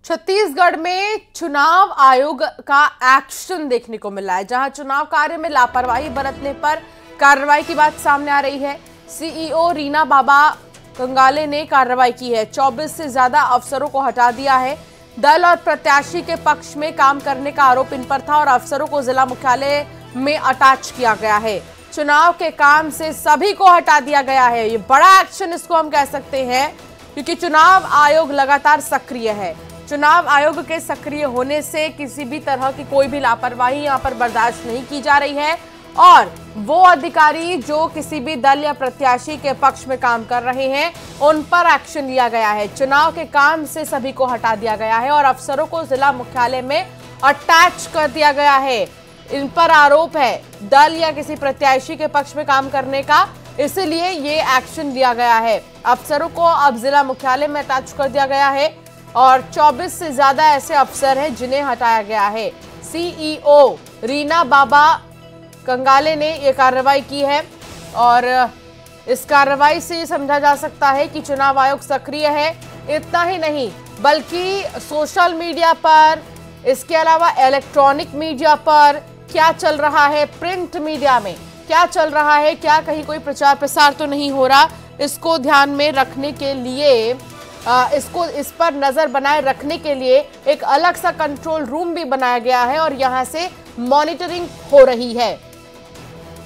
छत्तीसगढ़ में चुनाव आयोग का एक्शन देखने को मिला है, जहां चुनाव कार्य में लापरवाही बरतने पर कार्रवाई की बात सामने आ रही है। सीईओ रीना बाबा कंगाले ने कार्रवाई की है। 24 से ज्यादा अफसरों को हटा दिया है। दल और प्रत्याशी के पक्ष में काम करने का आरोप इन पर था और अफसरों को जिला मुख्यालय में अटैच किया गया है। चुनाव के काम से सभी को हटा दिया गया है। ये बड़ा एक्शन इसको हम कह सकते हैं, क्योंकि चुनाव आयोग लगातार सक्रिय है। चुनाव आयोग के सक्रिय होने से किसी भी तरह की कोई भी लापरवाही यहां पर बर्दाश्त नहीं की जा रही है और वो अधिकारी जो किसी भी दल या प्रत्याशी के पक्ष में काम कर रहे हैं उन पर एक्शन लिया गया है। चुनाव के काम से सभी को हटा दिया गया है और अफसरों को जिला मुख्यालय में अटैच कर दिया गया है। इन पर आरोप है दल या किसी प्रत्याशी के पक्ष में काम करने का, इसलिए ये एक्शन लिया गया है। अफसरों को अब जिला मुख्यालय में अटैच कर दिया गया है और 24 से ज्यादा ऐसे अफसर हैं जिन्हें हटाया गया है। सीईओ रीना बाबा कंगाले ने यह कार्रवाई की है और इस कार्रवाई से ये समझा जा सकता है कि चुनाव आयोग सक्रिय है। इतना ही नहीं, बल्कि सोशल मीडिया पर, इसके अलावा इलेक्ट्रॉनिक मीडिया पर क्या चल रहा है, प्रिंट मीडिया में क्या चल रहा है, क्या कहीं कोई प्रचार प्रसार तो नहीं हो रहा, इसको ध्यान में रखने के लिए इस पर नजर बनाए रखने के लिए एक अलग सा कंट्रोल रूम भी बनाया गया है और यहां से मॉनिटरिंग हो रही है।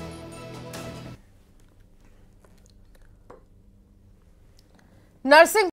नरसिंह